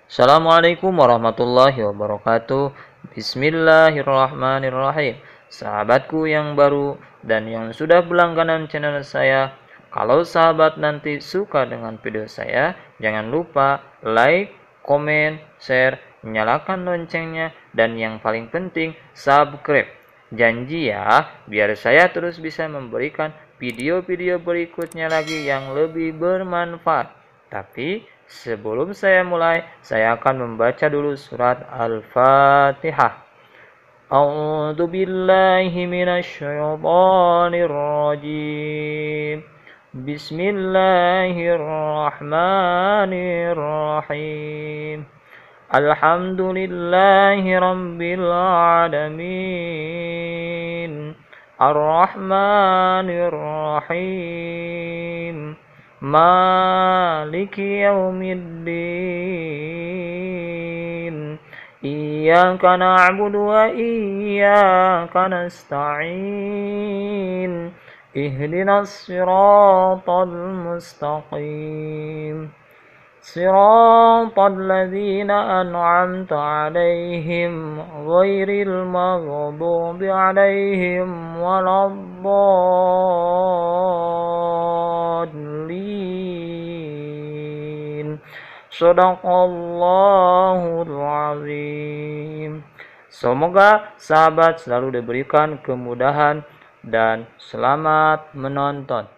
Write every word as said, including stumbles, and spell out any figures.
Assalamualaikum warahmatullahi wabarakatuh. Bismillahirrahmanirrahim. Sahabatku yang baru dan yang sudah berlangganan channel saya, kalau sahabat nanti suka dengan video saya, jangan lupa like, komen, share, nyalakan loncengnya, dan yang paling penting subscribe. Janji ya, biar saya terus bisa memberikan video-video berikutnya lagi yang lebih bermanfaat. Tapi sebelum saya mulai, saya akan membaca dulu surat Al-Fatihah. A'udzu billahi minasyaitonir rajim. Bismillahirrahmanirrahim. Alhamdulillahi rabbil alamin. Ar-Rahmanir Rahim. Maliki yaumiddin. Iyyaka na'budu wa iyyaka nasta'in. Ihdinas siratal mustaqim. Siratal ladzina an'amta 'alaihim ghairil maghdubi 'alaihim waladdallin. Shadaqallahul azim. Semoga sahabat selalu diberikan kemudahan dan selamat menonton.